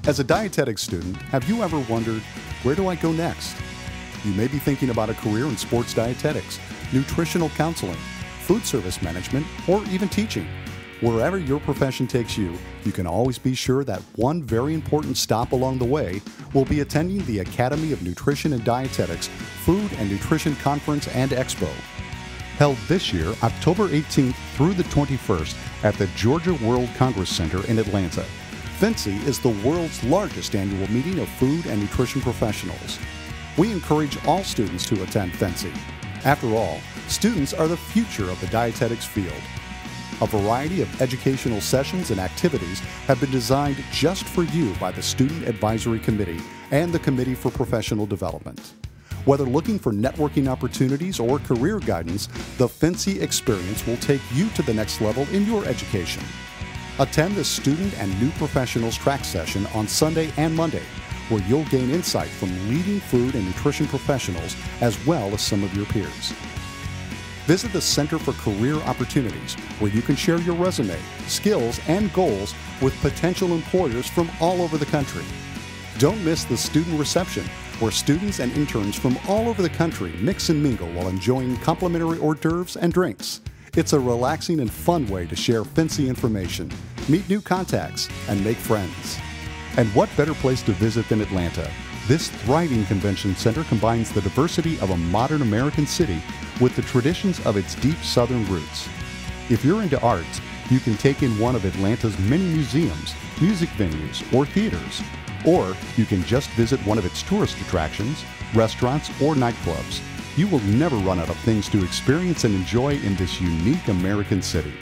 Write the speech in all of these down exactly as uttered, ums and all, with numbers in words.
As a dietetics student, have you ever wondered, where do I go next? You may be thinking about a career in sports dietetics, nutritional counseling, food service management, or even teaching. Wherever your profession takes you, you can always be sure that one very important stop along the way will be attending the Academy of Nutrition and Dietetics Food and Nutrition Conference and Expo. Held this year, October eighteenth through the twenty-first at the Georgia World Congress Center in Atlanta. F N C I is the world's largest annual meeting of food and nutrition professionals. We encourage all students to attend F N C I. After all, students are the future of the dietetics field. A variety of educational sessions and activities have been designed just for you by the Student Advisory Committee and the Committee for Professional Development. Whether looking for networking opportunities or career guidance, the F N C I experience will take you to the next level in your education. Attend the Student and New Professionals track session on Sunday and Monday, where you'll gain insight from leading food and nutrition professionals as well as some of your peers. Visit the Center for Career Opportunities, where you can share your resume, skills, and goals with potential employers from all over the country. Don't miss the student reception, where students and interns from all over the country mix and mingle while enjoying complimentary hors d'oeuvres and drinks. It's a relaxing and fun way to share F N C I information, meet new contacts, and make friends. And what better place to visit than Atlanta? This thriving convention center combines the diversity of a modern American city with the traditions of its deep Southern roots. If you're into arts, you can take in one of Atlanta's many museums, music venues, or theaters. Or you can just visit one of its tourist attractions, restaurants, or nightclubs. You will never run out of things to experience and enjoy in this unique American city.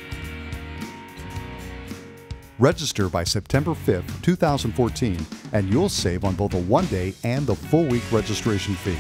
Register by September fifth, two thousand fourteen, and you'll save on both a one-day and the full-week registration fee.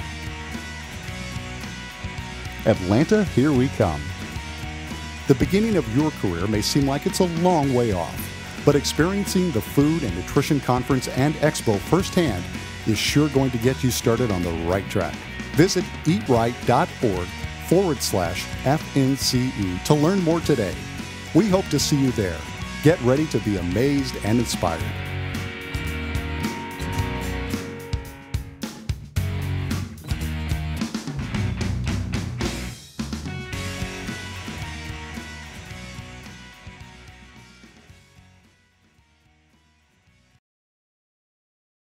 Atlanta, here we come. The beginning of your career may seem like it's a long way off, but experiencing the Food and Nutrition Conference and Expo firsthand is sure going to get you started on the right track. Visit eatright.org forward slash FNCE to learn more today. We hope to see you there. Get ready to be amazed and inspired.